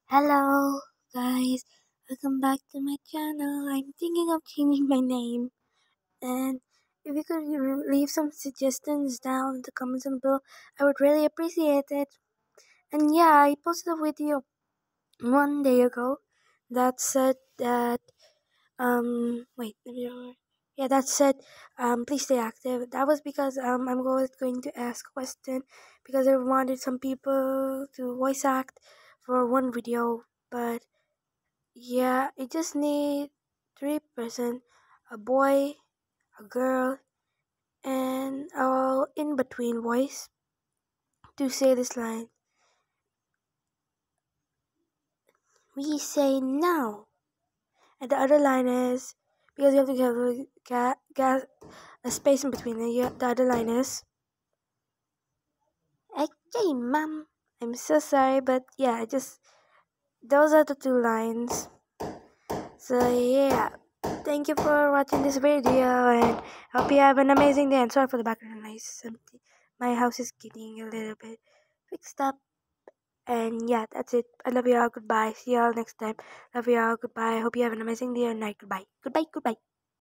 Hello, guys. Welcome back to my channel. I'm thinking of changing my name. And if you could leave some suggestions down in the comments below, I would really appreciate it. And yeah, I posted a video one day ago that said that, wait, let me remember. Yeah, that said, please stay active. That was because, I'm going to ask a question because I wanted some people to voice act for one video, but yeah, it just need three-person, a boy, a girl, and a in-between voice to say this line. We say no. And the other line is, because you have to have a space in between, and the other line is, okay, mom. I'm so sorry, but yeah, those are the two lines. So yeah, thank you for watching this video and hope you have an amazing day. And sorry for the background noise. My house is getting a little bit fixed up. And yeah, that's it. I love you all. Goodbye. See you all next time. Love you all. Goodbye. Hope you have an amazing day and night. Goodbye. Goodbye. Goodbye.